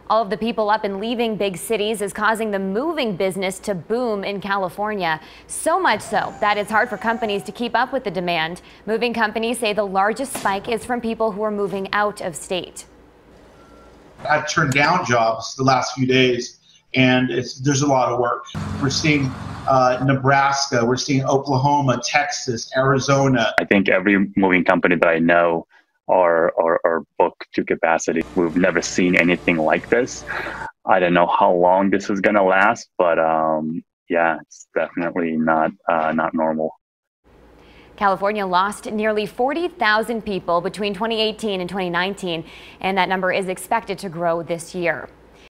All of the people up and leaving big cities is causing the moving business to boom in California. So much so that it's hard for companies to keep up with the demand. Moving companies say the largest spike is from people who are moving out of state. I've turned down jobs the last few days, and there's a lot of work. We're seeing Nebraska, we're seeing Oklahoma, Texas, Arizona. I think every moving company that I know are booked to capacity. We've never seen anything like this. I don't know how long this is going to last, but yeah, it's definitely not normal. California lost nearly 40,000 people between 2018 and 2019, and that number is expected to grow this year.